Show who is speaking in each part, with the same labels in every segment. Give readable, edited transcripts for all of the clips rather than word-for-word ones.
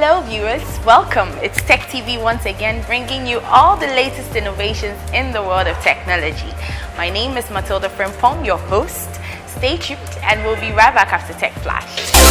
Speaker 1: Hello viewers, welcome. It's Tech TV once again, bringing you all the latest innovations in the world of technology. My name is Matilda Frimpong, your host. Stay tuned and we'll be right back after Tech Flash.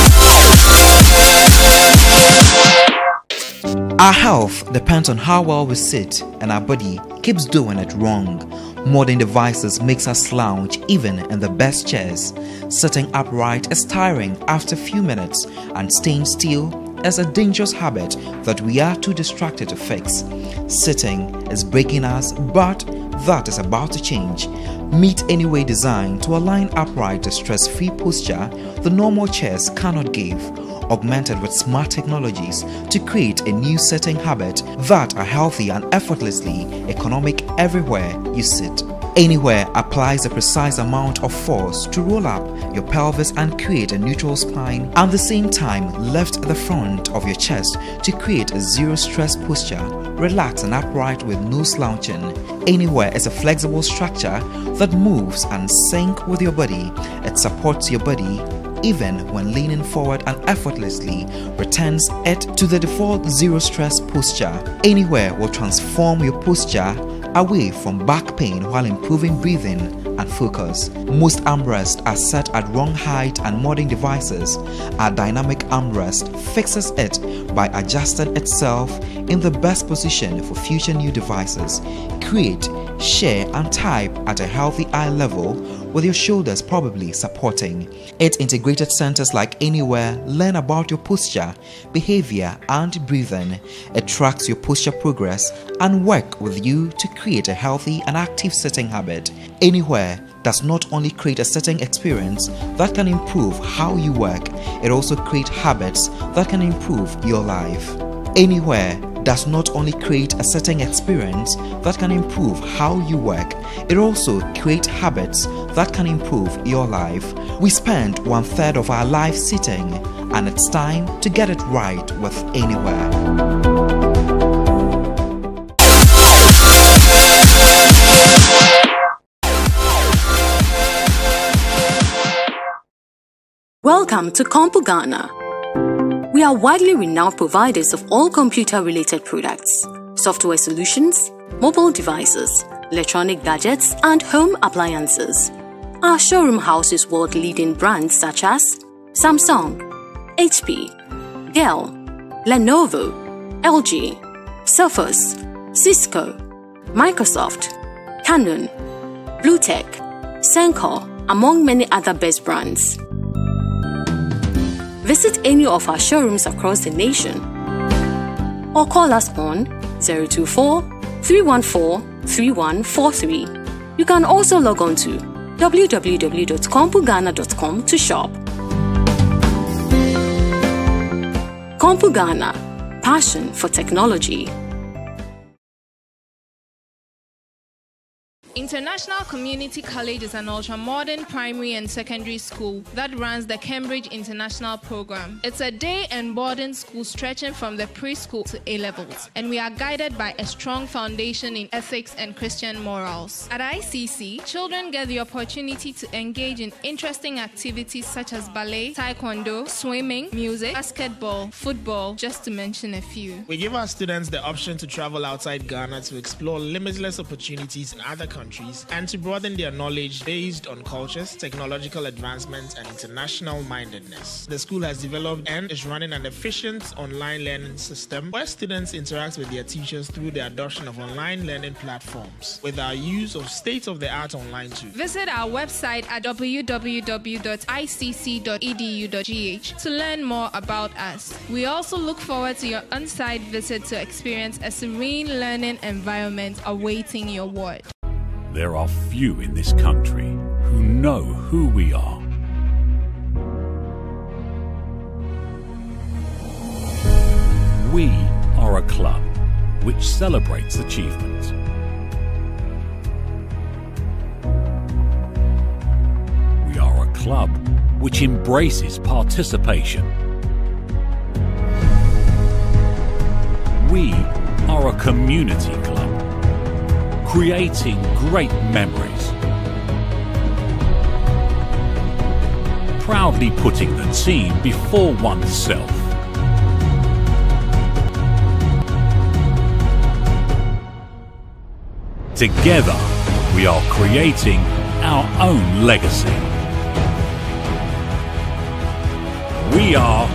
Speaker 2: Our health depends on how well we sit, and our body keeps doing it wrong. Modern devices makes us slouch even in the best chairs. Sitting upright is tiring after a few minutes, and staying still is a dangerous habit that we are too distracted to fix. Sitting is breaking us, but that is about to change. Meet Anyway designed to align upright to stress-free posture the normal chairs cannot give, augmented with smart technologies to create a new sitting habit that are healthy and effortlessly economic everywhere you sit. Anywhere applies a precise amount of force to roll up your pelvis and create a neutral spine, and at the same time lift the front of your chest to create a zero stress posture, relaxed and upright with no slouching. Anywhere is a flexible structure that moves and sync with your body. It supports your body even when leaning forward and effortlessly returns it to the default zero stress posture. Anywhere will transform your posture away from back pain while improving breathing and focus. Most armrests are set at wrong height, and modern devices, our dynamic armrest fixes it by adjusting itself in the best position for future new devices. Create, share and type at a healthy eye level with your shoulders probably supporting. Its integrated centers like Anywhere learn about your posture, behavior and breathing. It tracks your posture progress and work with you to create a healthy and active sitting habit. Anywhere does not only create a sitting experience that can improve how you work, it also creates habits that can improve your life. Anywhere does not only create a sitting experience that can improve how you work, it also creates habits that can improve your life. We spend 1/3 of our life sitting, and it's time to get it right with Anywhere.
Speaker 3: Welcome to Compu Ghana. We are widely renowned providers of all computer-related products, software solutions, mobile devices, electronic gadgets, and home appliances. Our showroom houses world-leading brands such as Samsung, HP, Dell, Lenovo, LG, Surface, Cisco, Microsoft, Canon, Bluetech, Sencor, among many other best brands. Visit any of our showrooms across the nation or call us on 024-314-3143. You can also log on to www.compugana.com to shop. Compu Ghana, passion for technology.
Speaker 4: International Community College is an ultra-modern primary and secondary school that runs the Cambridge International Program. It's a day and boarding school stretching from the preschool to A-levels, and we are guided by a strong foundation in ethics and Christian morals. At ICC, children get the opportunity to engage in interesting activities such as ballet, taekwondo, swimming, music, basketball, football, just to mention a few.
Speaker 5: We give our students the option to travel outside Ghana to explore limitless opportunities in other countries and to broaden their knowledge based on cultures, technological advancements, and international mindedness. The school has developed and is running an efficient online learning system where students interact with their teachers through the adoption of online learning platforms with our use of state-of-the-art online tools.
Speaker 4: Visit our website at www.icc.edu.gh to learn more about us. We also look forward to your on-site visit to experience a serene learning environment awaiting your ward.
Speaker 6: There are few in this country who know who we are. We are a club which celebrates achievement. We are a club which embraces participation. We are a community club, creating great memories, proudly putting the team before oneself. Together, we are creating our own legacy. We are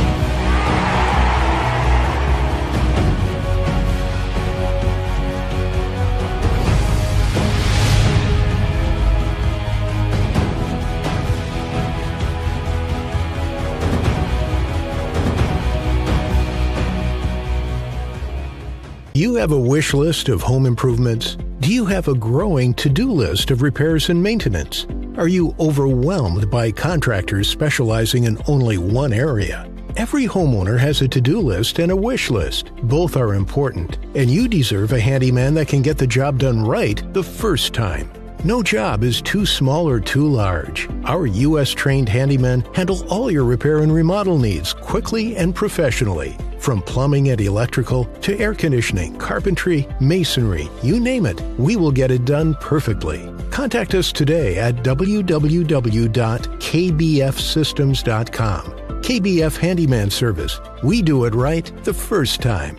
Speaker 7: You have a wish list of home improvements? Do you have a growing to-do list of repairs and maintenance? Are you overwhelmed by contractors specializing in only one area? Every homeowner has a to-do list and a wish list. Both are important, and you deserve a handyman that can get the job done right the first time. No job is too small or too large. Our U.S.-trained handymen handle all your repair and remodel needs quickly and professionally. From plumbing and electrical to air conditioning, carpentry, masonry, you name it, we will get it done perfectly. Contact us today at www.kbfsystems.com. KBF Handyman Service. We do it right the first time.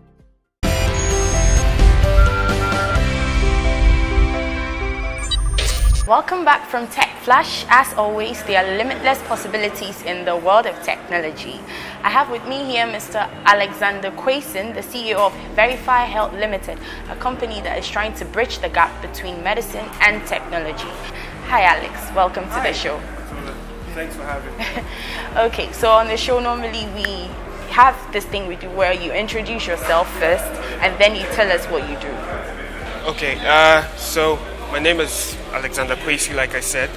Speaker 1: Welcome back from Tech Flash. As always, there are limitless possibilities in the world of technology. I have with me here Mr. Alexander Quayson, the CEO of Verify Health Limited, a company that is trying to bridge the gap between medicine and technology. Hi Alex, welcome to the show.
Speaker 8: Thanks for having me.
Speaker 1: Okay, so on the show normally we have this thing we do where you introduce yourself first and then you tell us what you do.
Speaker 8: Okay, so my name is Alexander Quayson, like I said.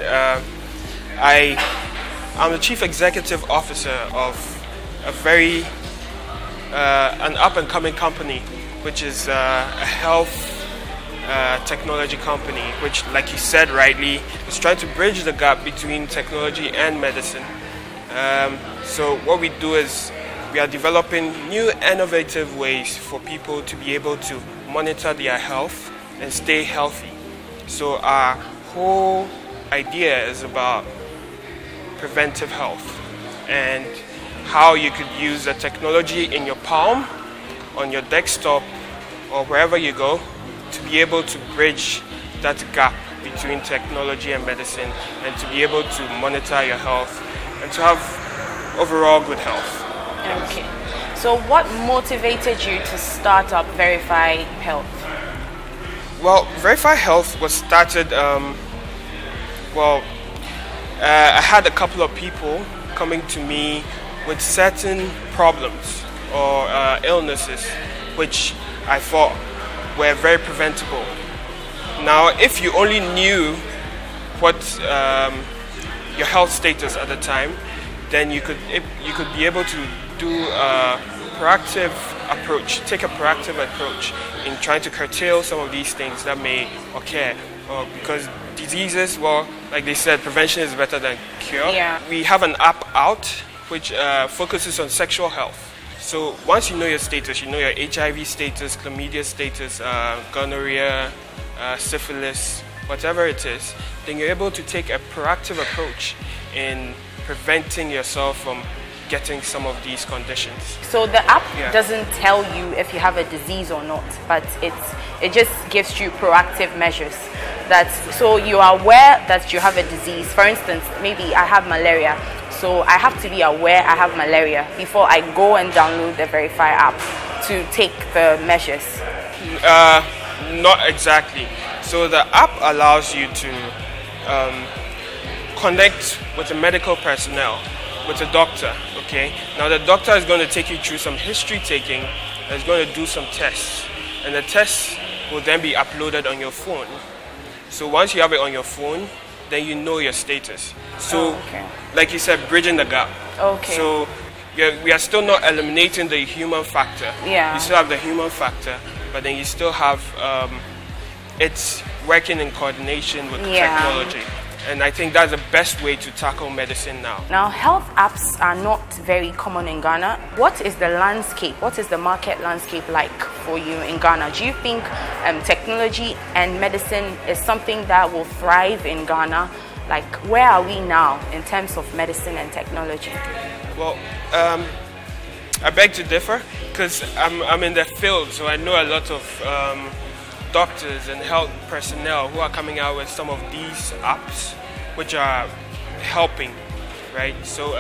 Speaker 8: I'm the Chief Executive Officer of a very an up-and-coming company, which is a health technology company, which, like you said rightly, is trying to bridge the gap between technology and medicine. So what we do is we are developing new innovative ways for people to be able to monitor their health and stay healthy. So our whole idea is about preventive health and how you could use the technology in your palm, on your desktop, or wherever you go to be able to bridge that gap between technology and medicine and to be able to monitor your health and to have overall good health.
Speaker 1: Okay. So what motivated you to start up Verify Health?
Speaker 8: Well, Verify Health was started, I had a couple of people coming to me with certain problems or illnesses which I thought were very preventable. Now, if you only knew what your health status at the time, then you could be able to do a proactive approach, take a proactive approach in trying to curtail some of these things that may occur. Because diseases, well, like they said, prevention is better than cure.
Speaker 1: Yeah.
Speaker 8: We have an app out which focuses on sexual health. So once you know your status, you know your HIV status, chlamydia status, gonorrhea, syphilis, whatever it is, then you're able to take a proactive approach in preventing yourself from getting some of these conditions.
Speaker 1: So the app doesn't tell you if you have a disease or not, but it just gives you proactive measures. So you are aware that you have a disease. For instance, maybe I have malaria, so I have to be aware I have malaria before I go and download the Verify app to take the measures.
Speaker 8: Not exactly. So the app allows you to connect with the medical personnel, with a doctor, okay? Now the doctor is going to take you through some history taking and is going to do some tests. And the tests will then be uploaded on your phone. So once you have it on your phone, then you know your status. So, like you said, bridging the gap.
Speaker 1: Okay.
Speaker 8: So we are still not eliminating the human factor.
Speaker 1: Yeah.
Speaker 8: You still have the human factor, but then you still have it's working in coordination with technology. And I think that's the best way to tackle medicine now.
Speaker 1: Now, health apps are not very common in Ghana. What is the landscape? What is the market landscape like for you in Ghana? Do you think technology and medicine is something that will thrive in Ghana? Like, where are we now in terms of medicine and technology?
Speaker 8: Well, I beg to differ because I'm in the field, so I know a lot of doctors and health personnel who are coming out with some of these apps, which are helping, right? So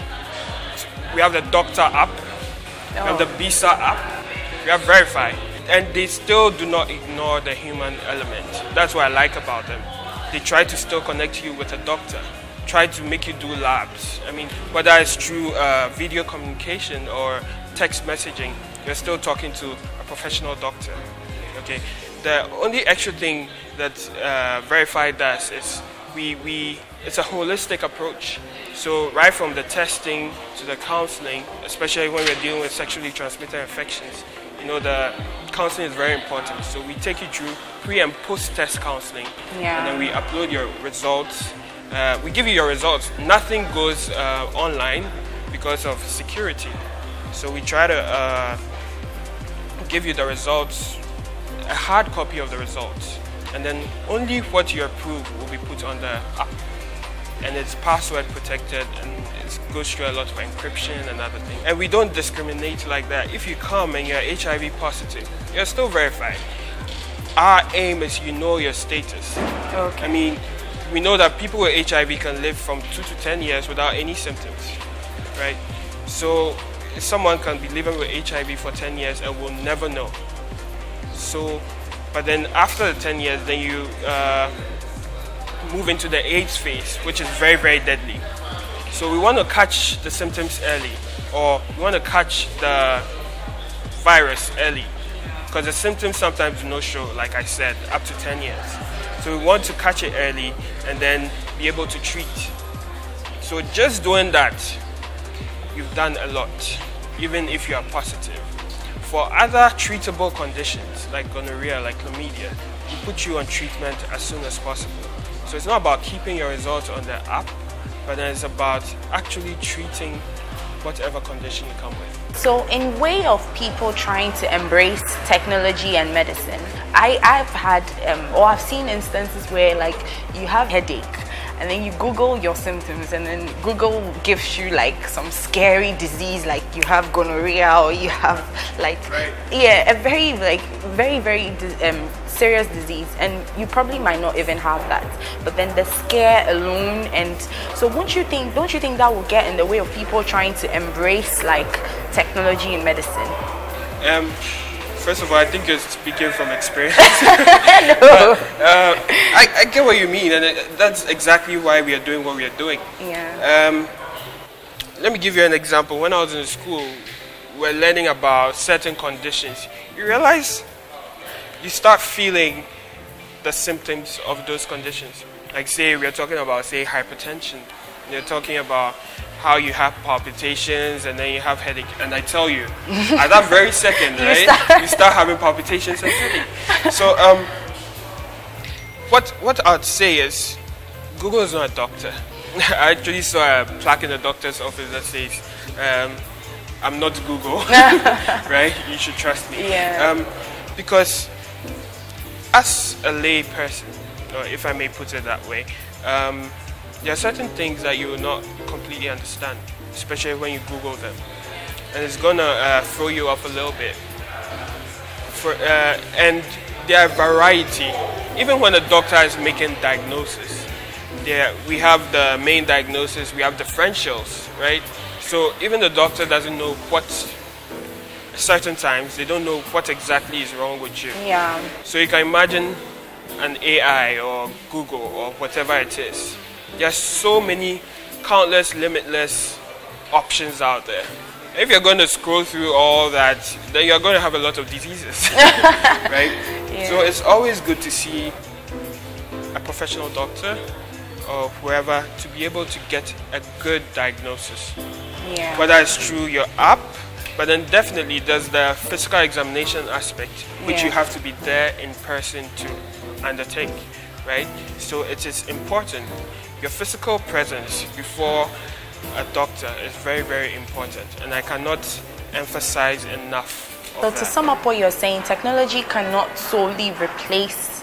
Speaker 8: we have the Doctor app, we have the Visa app, we have Verify, and they still do not ignore the human element. That's what I like about them. They try to still connect you with a doctor, try to make you do labs. I mean, whether it's through video communication or text messaging, you're still talking to a professional doctor. Okay. The only extra thing that Verify does is it's a holistic approach. So right from the testing to the counseling, especially when we're dealing with sexually transmitted infections, you know, the counseling is very important. So we take you through pre and post-test counseling, and then we upload your results. We give you your results. Nothing goes online because of security. So we try to give you the results, a hard copy of the results, and then only what you approve will be put on the app. And it's password protected, and it goes through a lot of encryption and other things. And we don't discriminate like that. If you come and you're HIV positive, you're still verified. Our aim is you know your status. Okay. I mean, we know that people with HIV can live from 2 to 10 years without any symptoms, right? So someone can be living with HIV for 10 years and will never know. So, but then after the 10 years, then you move into the AIDS phase, which is very, very deadly. So we want to catch the symptoms early, or we want to catch the virus early, because the symptoms sometimes do not show, like I said, up to 10 years. So we want to catch it early and then be able to treat. So just doing that, you've done a lot, even if you are positive. For other treatable conditions like gonorrhea, like chlamydia, we put you on treatment as soon as possible. So it's not about keeping your results on the app, but then it's about actually treating whatever condition you come with.
Speaker 1: So in way of people trying to embrace technology and medicine, I've had or I've seen instances where like you have headache and then you Google your symptoms and then Google gives you like some scary disease, like you have gonorrhea or you have like a very serious disease, and you probably might not even have that, but then the scare alone. And so don't you think that will get in the way of people trying to embrace like technology and medicine?
Speaker 8: First of all, I think you're speaking from experience.
Speaker 1: No.
Speaker 8: I get what you mean, and that's exactly why we are doing what we are doing.
Speaker 1: Yeah.
Speaker 8: Let me give you an example. When I was in school, we're learning about certain conditions. You realize you start feeling the symptoms of those conditions. Like say we're talking about, say, hypertension. You're talking about how you have palpitations and then you have headache. And I tell you, at that very second, right, you start having palpitations and headache. So what I'd say is, Google is not a doctor. I actually saw a plaque in the doctor's office that says, I'm not Google, right? You should trust me.
Speaker 1: Yeah.
Speaker 8: Because as a lay person, or if I may put it that way, there are certain things that you will not completely understand, especially when you Google them. And it's going to throw you off a little bit. And there are variety. Even when a doctor is making diagnosis, we have the main diagnosis, we have differentials, right? So even the doctor doesn't know what, certain times, they don't know what exactly is wrong with you.
Speaker 1: Yeah. So
Speaker 8: you can imagine an AI or Google or whatever it is. There's so many, countless, limitless options out there. If you're going to scroll through all that, then you're going to have a lot of diseases, right? Yeah. So it's always good to see a professional doctor or whoever to be able to get a good diagnosis.
Speaker 1: Yeah.
Speaker 8: Whether it's through your app, but then definitely there's the physical examination aspect, which you have to be there in person to undertake, right? So it is important. Your physical presence before a doctor is very, very important, and I cannot emphasize enough.
Speaker 1: So to sum up what you're saying, technology cannot solely replace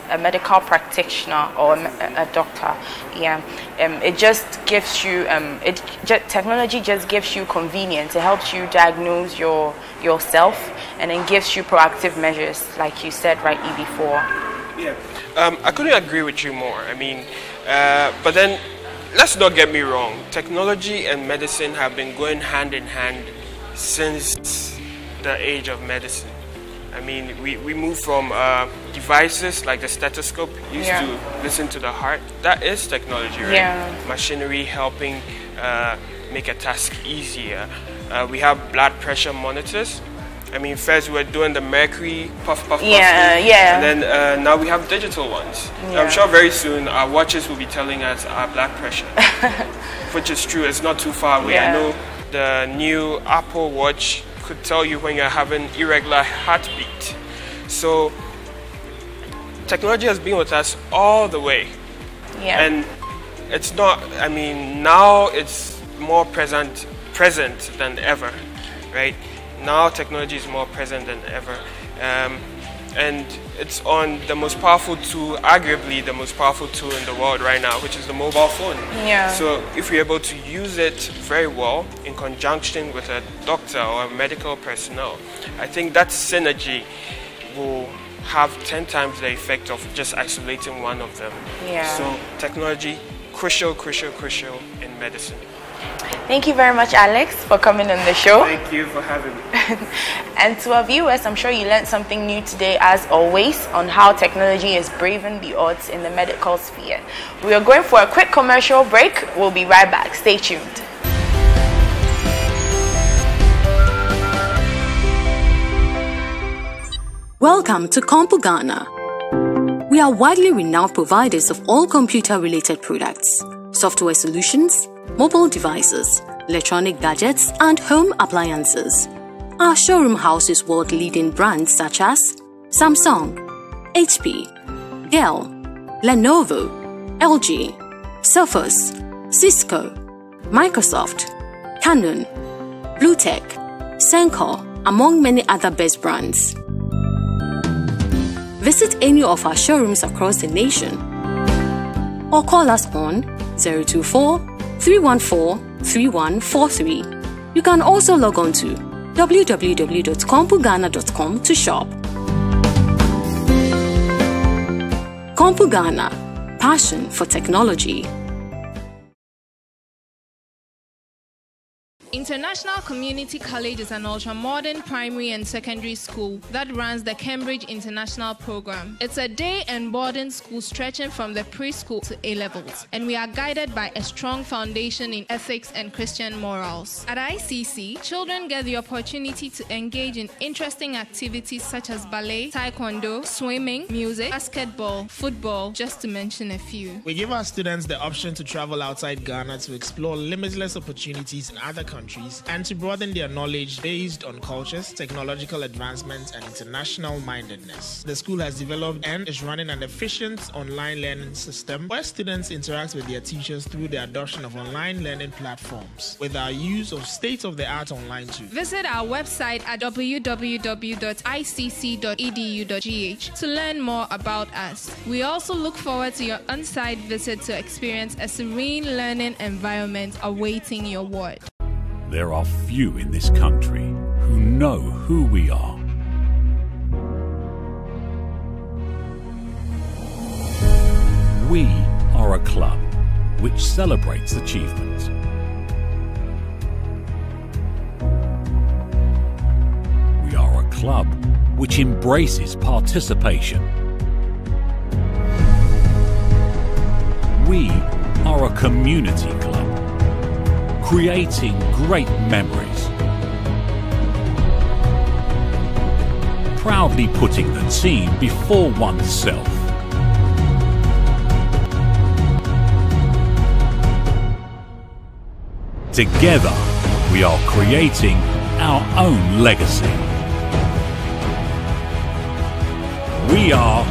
Speaker 1: a medical practitioner or a doctor, it just gives you technology just gives you convenience. It helps you diagnose yourself, and then gives you proactive measures, like you said rightly before.
Speaker 8: Yeah, I couldn't agree with you more. I mean, but then let's not get me wrong. Technology and medicine have been going hand in hand since the age of medicine. I mean, we moved from devices like the stethoscope used to listen to the heart. That is technology, right?
Speaker 1: Yeah.
Speaker 8: Machinery helping make a task easier. We have blood pressure monitors. I mean, first we were doing the mercury puff thing, and then now we have digital ones. I'm sure very soon our watches will be telling us our blood pressure, which is true. It's not too far away. I know the new Apple Watch could tell you when you're having irregular heartbeat. So technology has been with us all the way, and it's not. I mean, now it's more present than ever, right? Now technology is more present than ever, and it's on the most powerful tool, arguably the most powerful tool in the world right now, which is the mobile phone. So if we're able to use it very well in conjunction with a doctor or a medical personnel, I think that synergy will have 10 times the effect of just isolating one of them. So technology, crucial in medicine.
Speaker 1: Thank you very much, Alex, for coming on the show.
Speaker 8: Thank you for having me.
Speaker 1: And to our viewers, I'm sure you learned something new today, as always, on how technology is braving the odds in the medical sphere. We are going for a quick commercial break. We'll be right back. Stay tuned.
Speaker 3: Welcome to Compu Ghana. We are widely renowned providers of all computer-related products, software solutions, mobile devices, electronic gadgets, and home appliances. Our showroom houses world-leading brands such as Samsung, HP, Dell, Lenovo, LG, Surface, Cisco, Microsoft, Canon, Bluetech, Sencor, among many other best brands. Visit any of our showrooms across the nation or call us on 024-314-3143. You can also log on to www.compugana.com to shop. Compu Ghana, passion for technology.
Speaker 4: International Community College is an ultra-modern primary and secondary school that runs the Cambridge International Program. It's a day and boarding school stretching from the preschool to A-levels, and we are guided by a strong foundation in ethics and Christian morals. At ICC, children get the opportunity to engage in interesting activities such as ballet, taekwondo, swimming, music, basketball, football, just to mention a few.
Speaker 5: We give our students the option to travel outside Ghana to explore limitless opportunities in other countries and to broaden their knowledge based on cultures, technological advancements, and international mindedness. The school has developed and is running an efficient online learning system where students interact with their teachers through the adoption of online learning platforms with our use of state-of-the-art online tools.
Speaker 4: Visit our website at www.icc.edu.gh to learn more about us. We also look forward to your on-site visit to experience a serene learning environment awaiting your ward.
Speaker 6: There are few in this country who know who we are. We are a club which celebrates achievement. We are a club which embraces participation. We are a community club, creating great memories, proudly putting the team before oneself. Together, we are creating our own legacy. We are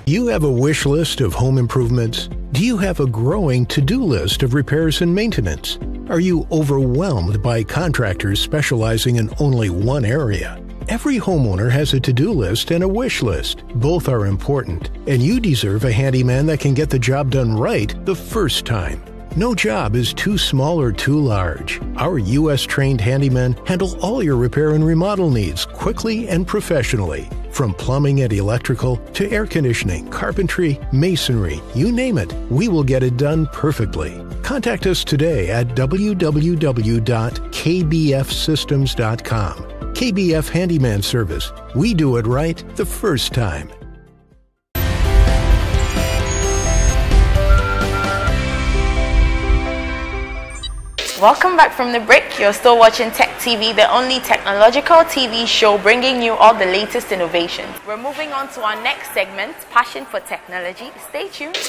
Speaker 7: You have a wish list of home improvements? Do you have a growing to-do list of repairs and maintenance? Are you overwhelmed by contractors specializing in only one area? Every homeowner has a to-do list and a wish list. Both are important, and you deserve a handyman that can get the job done right the first time. No job is too small or too large. Our U.S.-trained handymen handle all your repair and remodel needs quickly and professionally. From plumbing and electrical to air conditioning, carpentry, masonry, you name it, we will get it done perfectly. Contact us today at www.kbfsystems.com. KBF Handyman Service. We do it right the first time.
Speaker 1: Welcome back from the break. You're still watching Tech TV, the only technological TV show bringing you all the latest innovations. We're moving on to our next segment, Passion for Technology. Stay tuned.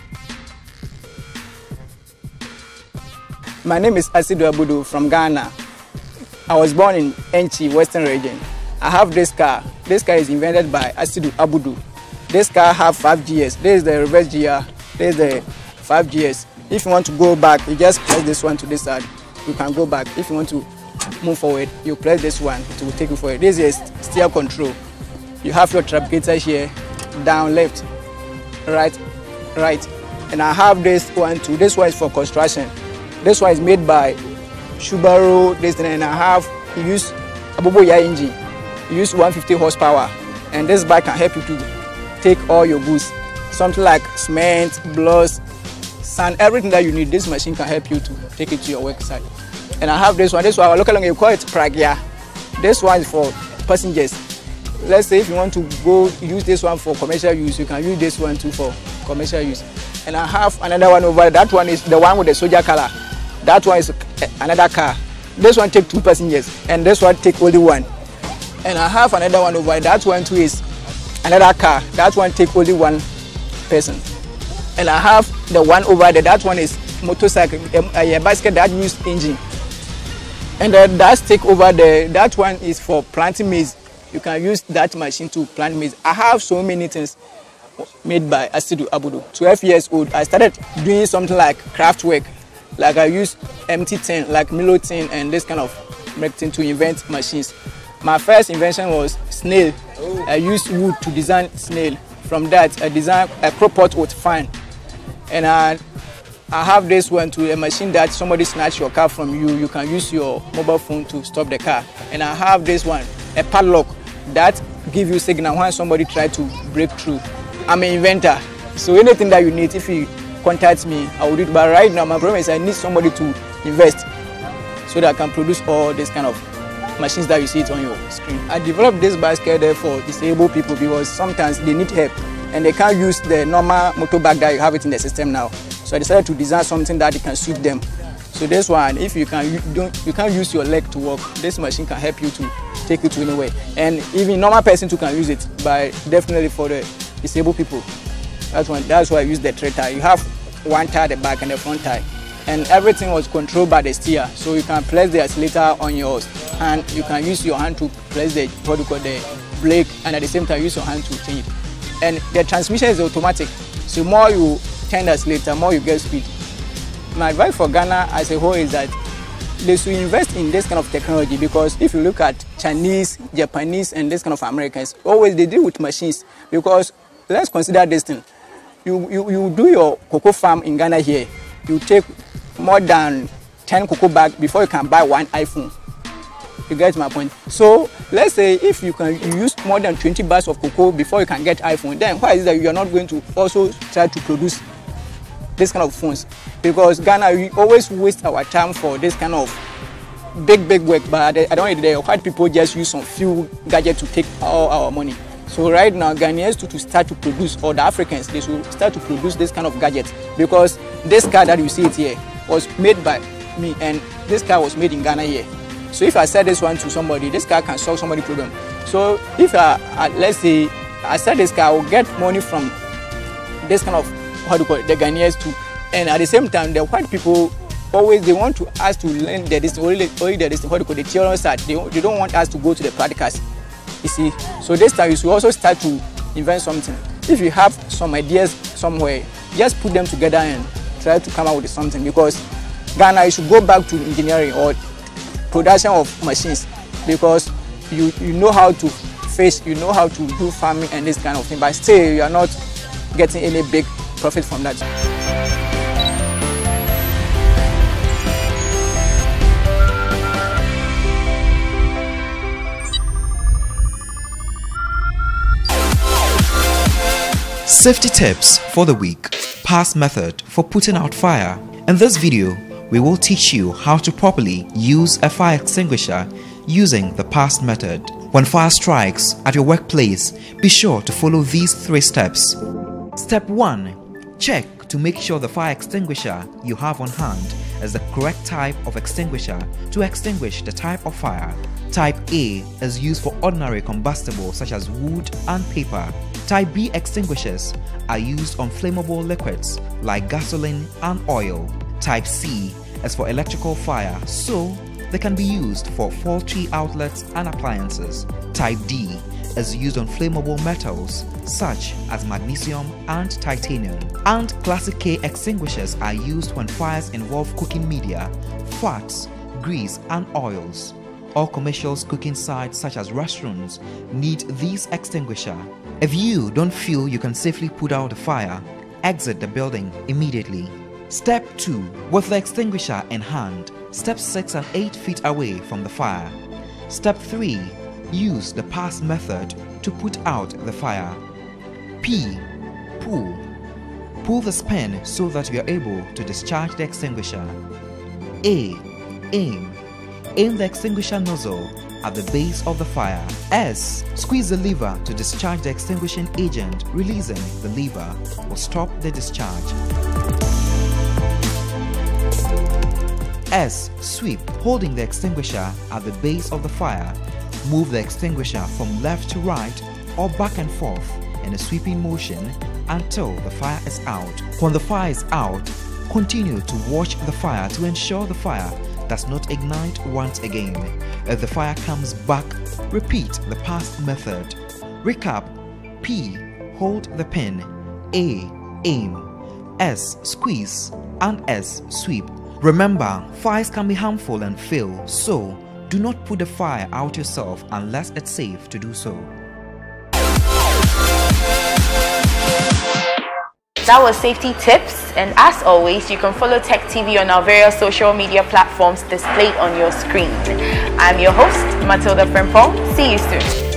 Speaker 9: My name is SE02-EPI from Ghana. I was born in Enchi, Western region. I have this car. This car is invented by SE02-EPI. This car have 5 gears. This is the reverse gear. This is the 5 gears. If you want to go back, you just press this one to this side. You can go back. If you want to move forward, you press this one to take you forward. This is steer control. You have your trapgator here, down, left, right, right. And I have this one too. This one is for construction. This one is made by Subaru. This and I have use a Boboya engine. You use 150 horsepower, and this bike can help you to take all your goods, something like cement, blocks, sand, everything that you need. This machine can help you to take it to your work site. And I have this one. This one, locally you call it Pragya. This one is for passengers. Let's say if you want to go use this one for commercial use, you can use this one too for commercial use. And I have another one over there. That one is the one with the soldier color. That one is another car. This one take 2 passengers, and this one take only 1. And I have another one over there. That one too is another car. That one take only 1 person. And I have the one over there. That one is motorcycle, a bicycle that use engine. And that stick over there, that one is for planting maize. You can use that machine to plant maize. I have so many things made by SE02-EPI. 12 years old, I started doing something like craft work. Like I use empty tin, like Milo tin, and this kind of tin to invent machines. My first invention was snail. I used wood to design snail. From that, I designed a crop pot with fan. And I have this one to a machine that somebody snatch your car from you. You can use your mobile phone to stop the car. And I have this one, a padlock that give you signal when somebody try to break through. I'm an inventor, so anything that you need, if you contact me, I will do it. But right now, my problem is I need somebody to invest so that I can produce all this kind of machines that you see it on your screen. I developed this bicycle there for disabled people because sometimes they need help and they can't use the normal motorbike that you have it in the system now. So I decided to design something that it can suit them. So this one, if you can't use your leg to walk, this machine can help you to take you to anywhere. And even normal person too can use it, but definitely for the disabled people. That's why I use the tray tire. You have one tire at the back and the front tire. And everything was controlled by the steer. So you can press the accelerator on your hand. You can use your hand to press the brake, and at the same time use your hand to change it. And the transmission is automatic. So more you turn the accelerator, more you get speed. My advice for Ghana as a whole is that they should invest in this kind of technology, because if you look at Chinese, Japanese, and this kind of Americans, always they deal with machines. Because let's consider this thing. You do your cocoa farm in Ghana here. You take more than 10 cocoa bags before you can buy 1 iPhone. You get my point? So let's say if you use more than 20 bags of cocoa before you can get iPhone, then why is it that you are not going to also try to produce this kind of phones? Because Ghana, we always waste our time for this kind of big work, but I don't know, the white people just use some few gadgets to take all our money. So right now, Ghanaians to start to produce, or the Africans, they should start to produce this kind of gadgets, because this car that you see it here was made by me, and this car was made in Ghana here. So if I sell this one to somebody, this car can solve somebody's problem. So if let's say I sell this car, I will get money from this kind of, the Ghanaians too. And at the same time, the white people always, they want to us to learn the theory side. They don't want us to go to the practicals. You see, so this time you should also start to invent something. if you have some ideas somewhere, just put them together and try to come out with something, because Ghana, you should go back to engineering or production of machines, because you know how to fish, you know how to do farming and this kind of thing, but still you are not getting any big profit from that.
Speaker 2: Safety tips for the week. Pass method for putting out fire. In this video, we will teach you how to properly use a fire extinguisher using the pass method. When fire strikes at your workplace, be sure to follow these 3 steps. Step 1. Check to make sure the fire extinguisher you have on hand is the correct type of extinguisher to extinguish the type of fire. Type A is used for ordinary combustibles such as wood and paper. Type B extinguishers are used on flammable liquids like gasoline and oil. Type C is for electrical fire, so they can be used for faulty outlets and appliances. Type D is used on flammable metals such as magnesium and titanium. And Classic K extinguishers are used when fires involve cooking media, fats, grease and oils. All commercial cooking sites such as restaurants need these extinguishers. If you don't feel you can safely put out the fire, exit the building immediately. Step 2. With the extinguisher in hand, step 6 and 8 feet away from the fire. Step 3. Use the pass method to put out the fire. P. Pull. Pull the spin so that you are able to discharge the extinguisher. A. Aim. Aim the extinguisher nozzle at the base of the fire. S. Squeeze the lever to discharge the extinguishing agent. Releasing the lever will stop the discharge. S. Sweep. Holding the extinguisher at the base of the fire, move the extinguisher from left to right or back and forth in a sweeping motion until the fire is out. When the fire is out, continue to watch the fire to ensure the fire does not ignite once again. If the fire comes back, repeat the pass method. Recap: P. Hold the pin. A. Aim. S. Squeeze. And S. Sweep. Remember, fires can be harmful and fail, so do not put the fire out yourself unless it's safe to do so.
Speaker 1: That was safety tips, and as always, you can follow Tech TV on our various social media platforms displayed on your screen. I'm your host, Matilda Frimpong. See you soon.